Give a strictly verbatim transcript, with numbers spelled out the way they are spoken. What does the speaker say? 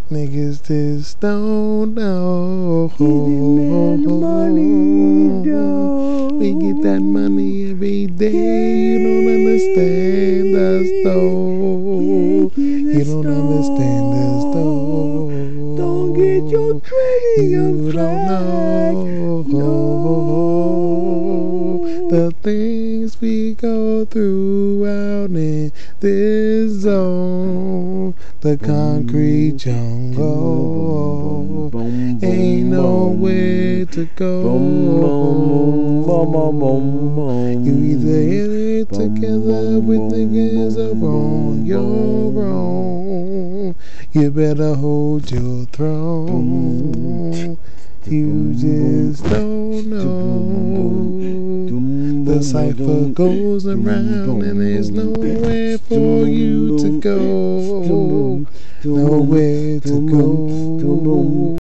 Niggas just don't know. Getting that money, though. We get that money every day. You don't understand us though. You don't understand us though. Don't get your trading You don't know no. the things we go through out in this zone. The concrete jungle ain't nowhere to go. You either in it together with niggas or on your own. You better hold your throne. You just don't know. The cipher goes around and there's nowhere for you to go. Nowhere to go.